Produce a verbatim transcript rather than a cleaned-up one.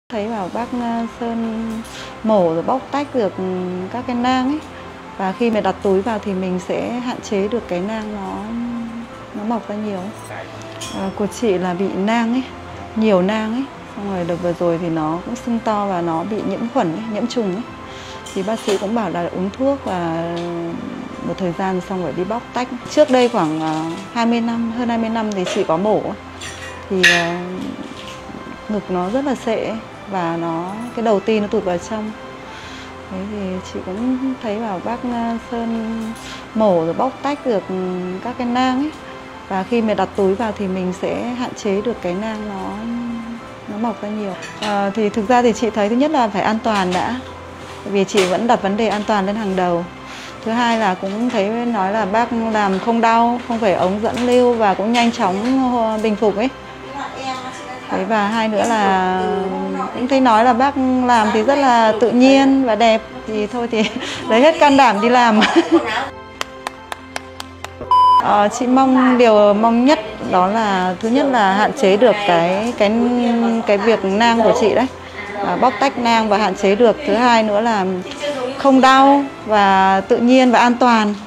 Thấy bảo bác Sơn mổ rồi bóc tách được các cái nang ấy, và khi mà đặt túi vào thì mình sẽ hạn chế được cái nang nó nó mọc ra nhiều. À, của chị là bị nang ấy, nhiều nang ấy, xong rồi đợt vừa rồi thì nó cũng sưng to và nó bị nhiễm khuẩn ấy, nhiễm trùng ấy. Thì bác sĩ cũng bảo là uống thuốc và một thời gian xong rồi đi bóc tách. Trước đây khoảng hai mươi năm, hơn hai mươi năm thì chị có mổ thì ngực nó rất là sệ và nó cái đầu ti nó tụt vào trong. Thế thì chị cũng thấy bảo bác Sơn mổ rồi bóc tách được các cái nang ấy, và khi mà đặt túi vào thì mình sẽ hạn chế được cái nang nó nó mọc ra nhiều. À, thì thực ra thì chị thấy thứ nhất là phải an toàn đã, vì chị vẫn đặt vấn đề an toàn lên hàng đầu. Thứ hai là cũng thấy nói là bác làm không đau, không phải ống dẫn lưu và cũng nhanh chóng bình phục ấy. Đấy, và hai nữa là cũng thấy nói là bác làm thì rất là tự nhiên và đẹp, thì thôi thì lấy hết can đảm đi làm. À, chị mong điều mong nhất đó là thứ nhất là hạn chế được cái cái cái việc nang của chị đấy, à, bóc tách nang và hạn chế được. Thứ hai nữa là không đau và tự nhiên và an toàn.